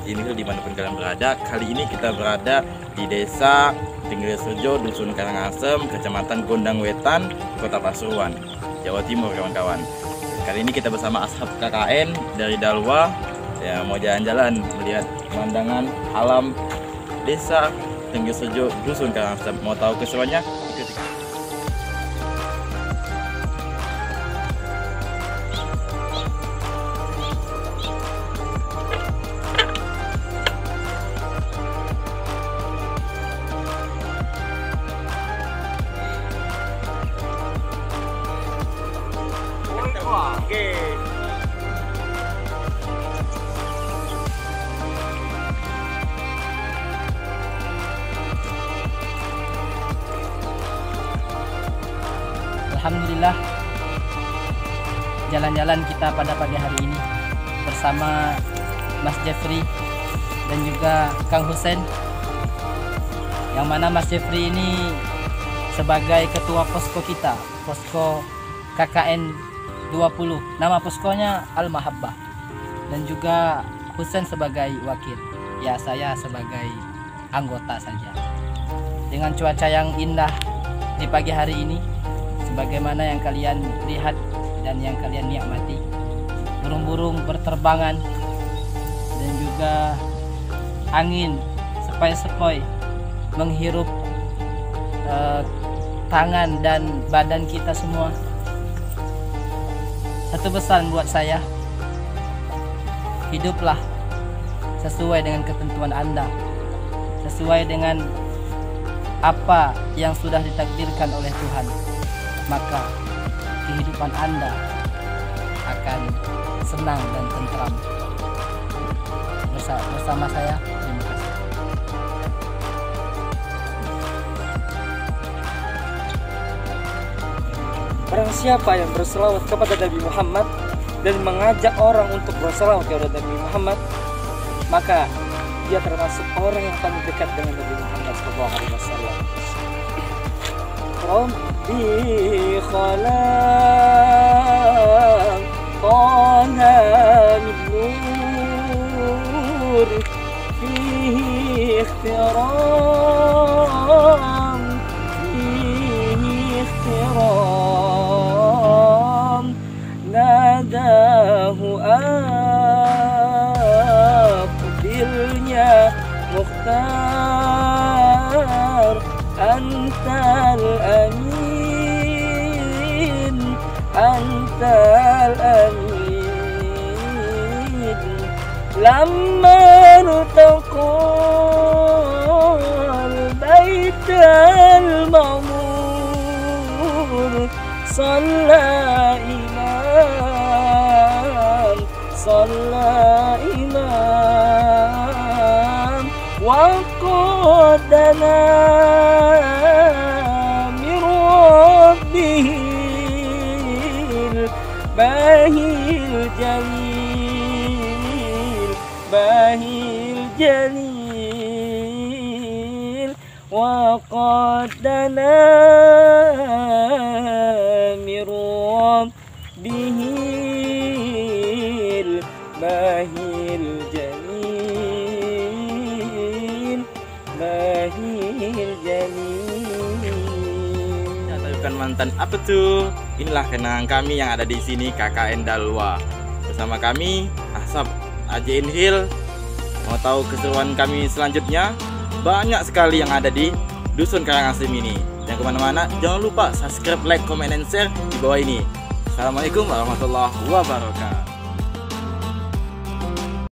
Ajin Hill dimanapun kalian berada. Kali ini kita berada di desa Tenggiri-Surjo, Dusun Karangasem, Kecamatan Gondang Wetan, Kota Pasuruan, Jawa Timur kawan-kawan. Kali ini kita bersama ashab KKN dari Dalwa, ya mau jalan-jalan melihat pemandangan alam desa Tenggiri-Surjo, Dusun Karangasem. Mau tahu keseruannya? Ikuti. Oke. Alhamdulillah, jalan-jalan kita pada pagi hari ini bersama Mas Jeffrey dan juga Kang Husen, yang mana Mas Jeffrey ini sebagai ketua posko kita, posko KKN 20. Nama poskonya Al-Mahabbah, dan juga Husen sebagai wakil. Ya, saya sebagai anggota saja. Dengan cuaca yang indah di pagi hari ini, sebagaimana yang kalian lihat dan yang kalian nikmati, burung-burung berterbangan dan juga angin sepoi-sepoi menghirup tangan dan badan kita semua. Satu pesan buat saya: hiduplah sesuai dengan ketentuan Anda, sesuai dengan apa yang sudah ditakdirkan oleh Tuhan, maka kehidupan Anda akan senang dan tentram. Bersama saya, terima kasih. Barang siapa yang berselawat kepada Nabi Muhammad dan mengajak orang untuk berselawat kepada Nabi Muhammad, maka dia termasuk orang yang paling dekat dengan Nabi Muhammad SAW. Rabbi khalaq Taha min nur fihi ikhtiram nadahu aqbilnya Mukhtar antal amin antal amin lamma rutaqal baital ma'mur صلى إمام وقادنا من ربه الباهي الجليل وقادنا من ربه الباهي الجليل Bukan mantan apa tuh? Inilah kenangan kami yang ada di sini, KKN Dalwa. Bersama kami ashab Ajin Hill. Mau tahu keseruan kami selanjutnya? Banyak sekali yang ada di Dusun Karangasem ini. Jangan kemana-mana, jangan lupa subscribe, like, comment, dan share di bawah ini. Assalamualaikum warahmatullahi wabarakatuh.